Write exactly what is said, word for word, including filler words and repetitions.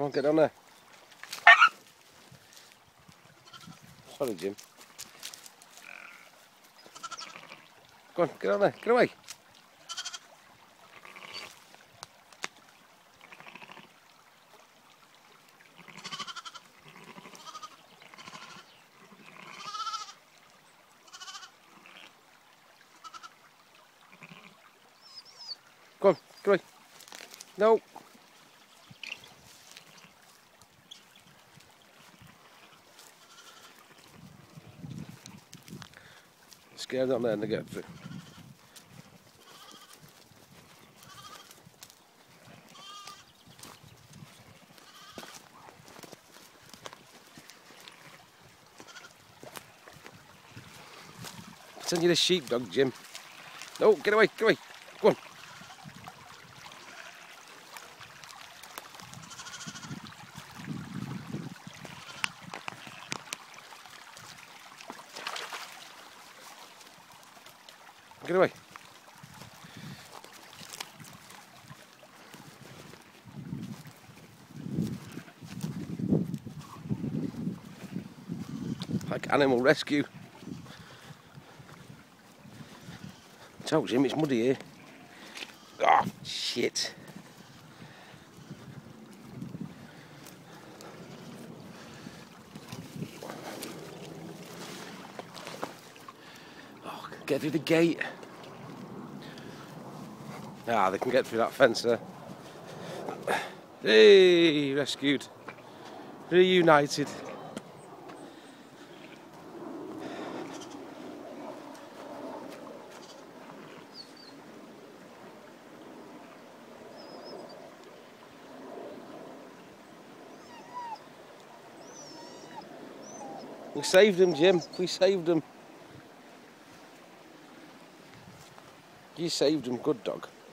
Come on, get down there. Sorry, Jim. Go on, get down there. Get away. Go on, get away. No. Scared down there and they get through. Send you the sheepdog, Jim. No, get away, get away. Go on. Get away. Like animal rescue. Tell Jim, it's muddy here. Ah, oh, shit. Oh, get through the gate. Ah, they can get through that fence there. Hey, rescued. Reunited. We saved him, Jim. We saved him. You saved him, good dog.